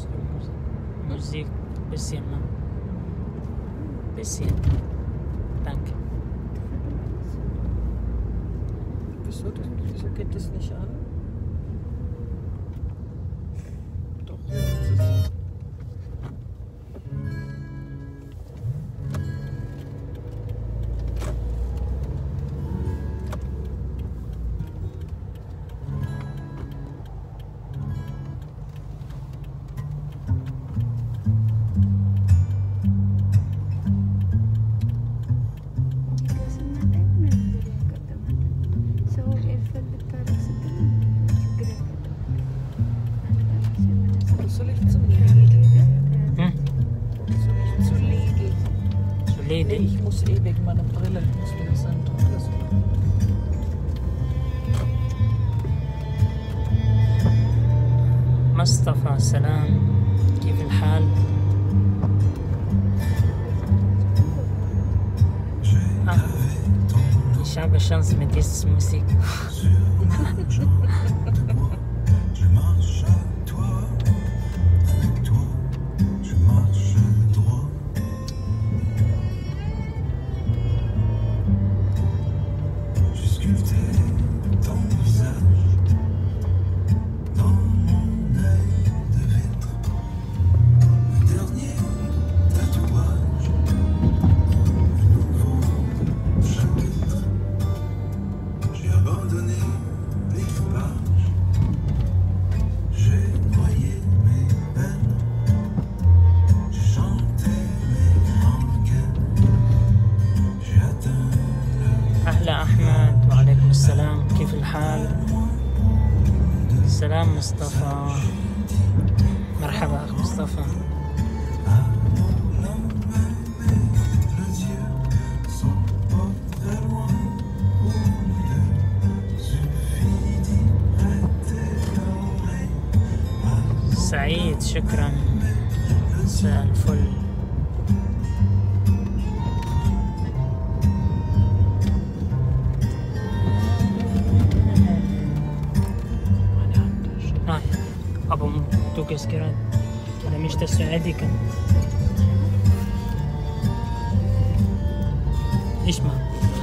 Musik, bisschen, ne? Bisschen. Danke. Wieso geht das nicht an? Doch, ja, das ist... Soll ich zum Lidl? Soll ich zu Lidl? Zu Lidl? Ich muss wegen meiner Brille, ich muss wieder sein Druckers. مصطفى سلام كيف الحال؟ Ich habe Chance mit dieser Musik. أهلا أحمد وعليكم السلام كيف الحال؟ سلام مصطفى مرحبا أخ مصطفى سعيد شكرا مساء الفل أبو توكس كراد كذا مش السعودي كان إيش ما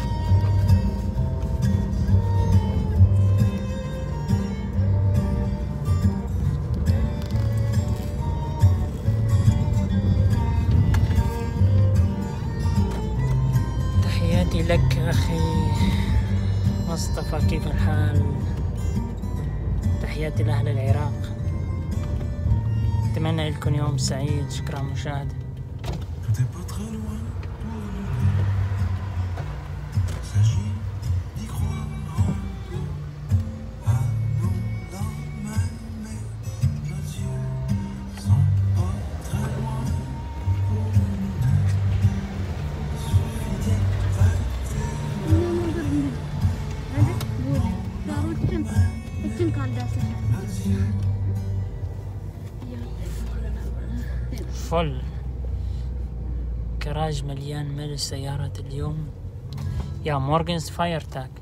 تحياتي لك أخي مصطفى كيف الحال؟ تحياتي لأهل العراق أتمنى لكم يوم سعيد شكرا على المشاهدة فل كراج مليان من السيارات اليوم يا مورغنز فاير تاك